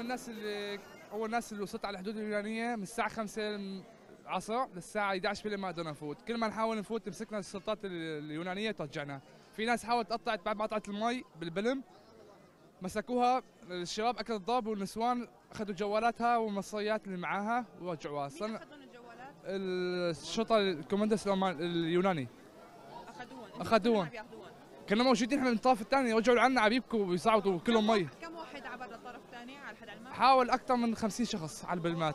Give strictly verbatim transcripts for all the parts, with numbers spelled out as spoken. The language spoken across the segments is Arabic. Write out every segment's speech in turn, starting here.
الناس اللي اول ناس اللي وصلت على الحدود اليونانيه من الساعه خمسة العصر للساعه احد عشر بالليل ما قدرنا نفوت، كل ما نحاول نفوت مسكنا السلطات اليونانيه ترجعنا. في ناس حاولت تقطعت بعد ما قطعت المي بالبلم مسكوها الشباب اكل الضرب والنسوان اخذوا جوالاتها والمصريات اللي معاها ورجعوها. مين اخذوا الجوالات؟ الشرطه الكوماندس اليوناني اخذوهم اخذوهم كنا موجودين احنا من الطرف الثاني، رجعوا عنا عم يبكوا ويصعدوا كلهم مي. كم واحد عبر للطرف الثاني على حد علمك؟ حاول اكثر من خمسين شخص على البلمات،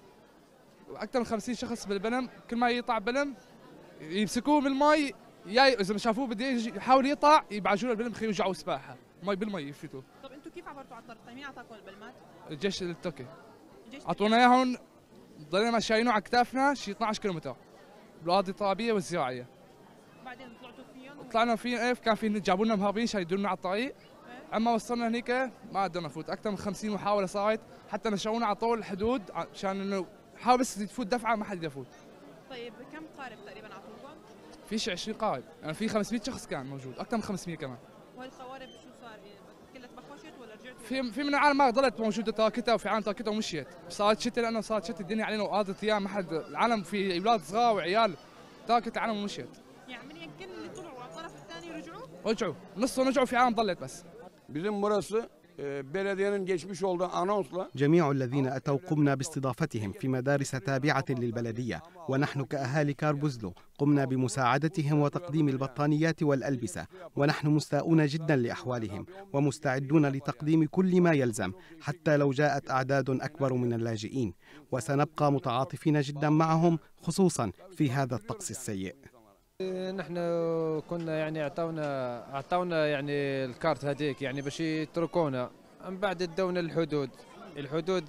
اكثر من خمسين شخص بالبلم، كل ما يطلع بلم يمسكوه من المي، يا اذا ما شافوه بده يحاول يطلع يبعجوا له البلم يرجعوا سباحه مي بالمي يفتوا. طب انتم كيف عبرتوا على الطرف الثاني؟ مين اعطاكم البلمات؟ الجيش التركي اعطونا اياهم، ضلينا شايلينه على اكتافنا شي اثنعش كيلومتر بالاراضي الطرابيه والزراعيه. بعدين طلعتوا فيهم؟ طلعنا فيهم ايه، كان في جابوا لنا مهربين عشان يدلونا على الطريق. إيه؟ اما وصلنا هنيك ما قدرنا نفوت، اكثر من خمسين محاوله صارت، حتى نشرونا على طول الحدود عشان انه حاول بس تفوت دفعه ما حد يفوت. طيب كم قارب تقريبا اعطوكم؟ في شي عشرين قارب، يعني في خمسمية شخص كان موجود، اكثر من خمسمية كمان. وهالقوارب شو صار؟ كلها تبخشت ولا رجعتوا؟ في في من العالم ما ضلت موجوده تركتها، وفي عالم تركتها ومشيت، صارت شتاء لانه صارت شتاء الدنيا علينا وقاضت ايام ما حد، العالم في اولاد صغار وعيال تركت العالم ومشيت. يعني كل اللي طلعوا على الطرف الثاني رجعوا؟ رجعوا، نصهم رجعوا، في عالم ضلت بس. Bizim burası belediyenin geçmiş olduğu anonsla جميع الذين أتوا قمنا باستضافتهم في مدارس تابعة للبلدية، ونحن كأهالي كاربوزلو قمنا بمساعدتهم وتقديم البطانيات والألبسة، ونحن مستاءون جدا لأحوالهم ومستعدون لتقديم كل ما يلزم حتى لو جاءت أعداد أكبر من اللاجئين، وسنبقى متعاطفين جدا معهم خصوصا في هذا الطقس السيء. نحن كنا يعني اعطونا اعطونا يعني الكارت هذيك يعني باش يتركونا، من بعد ادونا الحدود، الحدود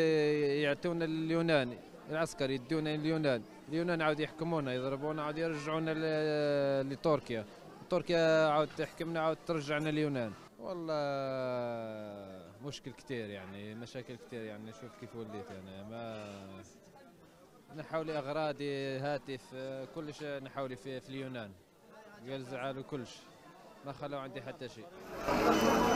يعطونا اليوناني العسكري، يدونا اليونان، اليونان عاود يحكمونا يضربونا عاود يرجعونا لتركيا، تركيا عاود تحكمنا عاود ترجعنا اليونان. والله مشكل كثير يعني، مشاكل كثير يعني، شوف كيف وليت يعني ما نحاولي اغراضي هاتف كل شيء نحاولي في, في اليونان، يوزعوا له كل شيء، ما خلوا عندي حتى شيء.